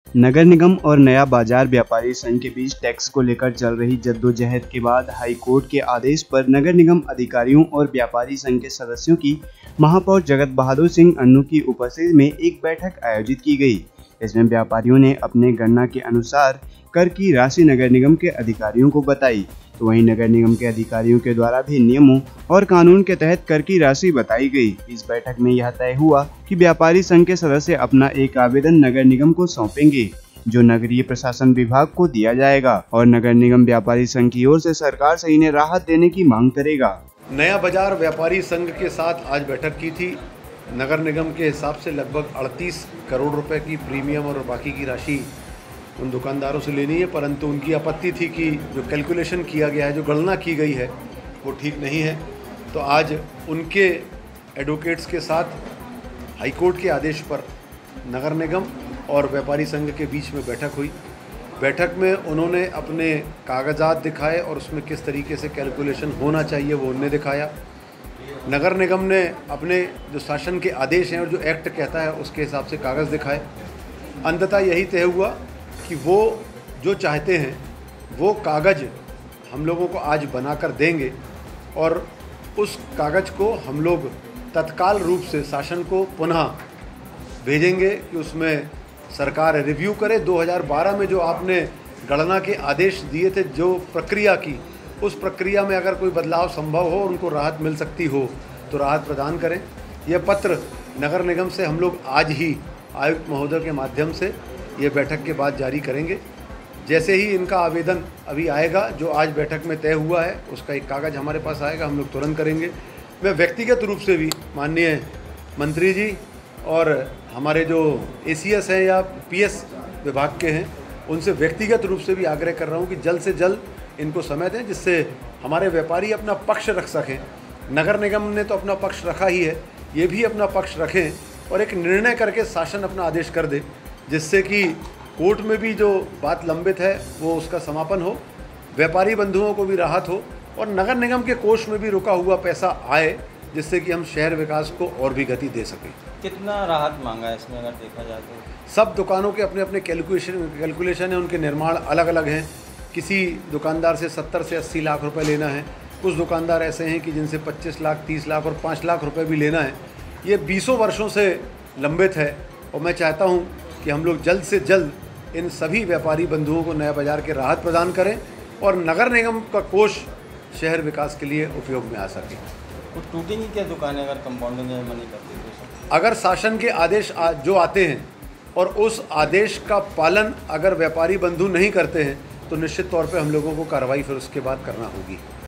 नगर निगम और नया बाजार व्यापारी संघ के बीच टैक्स को लेकर चल रही जद्दोजहद के बाद हाई कोर्ट के आदेश पर नगर निगम अधिकारियों और व्यापारी संघ के सदस्यों की महापौर जगत बहादुर सिंह अन्नू की उपस्थिति में एक बैठक आयोजित की गई। इसमें व्यापारियों ने अपने गणना के अनुसार कर की राशि नगर निगम के अधिकारियों को बताई, तो वहीं नगर निगम के अधिकारियों के द्वारा भी नियमों और कानून के तहत कर की राशि बताई गई। इस बैठक में यह तय हुआ कि व्यापारी संघ के सदस्य अपना एक आवेदन नगर निगम को सौंपेंगे, जो नगरीय प्रशासन विभाग को दिया जाएगा और नगर निगम व्यापारी संघ की ओर से सरकार से इन्हें राहत देने की मांग करेगा। नया बाजार व्यापारी संघ के साथ आज बैठक की थी। नगर निगम के हिसाब से लगभग 38 करोड़ रुपए की प्रीमियम और बाकी की राशि उन दुकानदारों से लेनी है, परंतु उनकी आपत्ति थी कि जो कैलकुलेशन किया गया है, जो गणना की गई है, वो ठीक नहीं है। तो आज उनके एडवोकेट्स के साथ हाईकोर्ट के आदेश पर नगर निगम और व्यापारी संघ के बीच में बैठक हुई। बैठक में उन्होंने अपने कागजात दिखाए और उसमें किस तरीके से कैलकुलेशन होना चाहिए वो उन्होंने दिखाया। नगर निगम ने अपने जो शासन के आदेश हैं और जो एक्ट कहता है उसके हिसाब से कागज़ दिखाए। अंततः यही तय हुआ कि वो जो चाहते हैं वो कागज़ हम लोगों को आज बनाकर देंगे और उस कागज़ को हम लोग तत्काल रूप से शासन को पुनः भेजेंगे कि उसमें सरकार रिव्यू करे। 2012 में जो आपने गणना के आदेश दिए थे, जो प्रक्रिया की, उस प्रक्रिया में अगर कोई बदलाव संभव हो और उनको राहत मिल सकती हो तो राहत प्रदान करें। यह पत्र नगर निगम से हम लोग आज ही आयुक्त महोदय के माध्यम से ये बैठक के बाद जारी करेंगे। जैसे ही इनका आवेदन अभी आएगा, जो आज बैठक में तय हुआ है, उसका एक कागज़ हमारे पास आएगा, हम लोग तुरंत करेंगे। मैं व्यक्तिगत रूप से भी माननीय मंत्री जी और हमारे जो ACS हैं या PS विभाग के हैं, उनसे व्यक्तिगत रूप से भी आग्रह कर रहा हूँ कि जल्द से जल्द इनको समय दें, जिससे हमारे व्यापारी अपना पक्ष रख सकें। नगर निगम ने तो अपना पक्ष रखा ही है, ये भी अपना पक्ष रखें और एक निर्णय करके शासन अपना आदेश कर दे, जिससे कि कोर्ट में भी जो बात लंबित है वो उसका समापन हो, व्यापारी बंधुओं को भी राहत हो और नगर निगम के कोष में भी रुका हुआ पैसा आए, जिससे कि हम शहर विकास को और भी गति दे सकें। कितना राहत मांगा है इसमें अगर देखा जाए तो? सब दुकानों के अपने अपने कैलकुलेशन है, उनके निर्माण अलग अलग हैं। किसी दुकानदार से 70 से 80 लाख रुपए लेना है, कुछ दुकानदार ऐसे हैं कि जिनसे 25 लाख, 30 लाख और 5 लाख रुपए भी लेना है। ये 20 वर्षों से लंबित है और मैं चाहता हूँ कि हम लोग जल्द से जल्द इन सभी व्यापारी बंधुओं को नया बाजार के राहत प्रदान करें और नगर निगम का कोष शहर विकास के लिए उपयोग में आ सके। तो टूटेंगी क्या दुकानें अगर कंपाउंडिंग मनी करती है? अगर शासन के आदेश जो आते हैं और उस आदेश का पालन अगर व्यापारी बंधु नहीं करते हैं तो निश्चित तौर पे हम लोगों को कार्रवाई फिर उसके बाद करना होगी।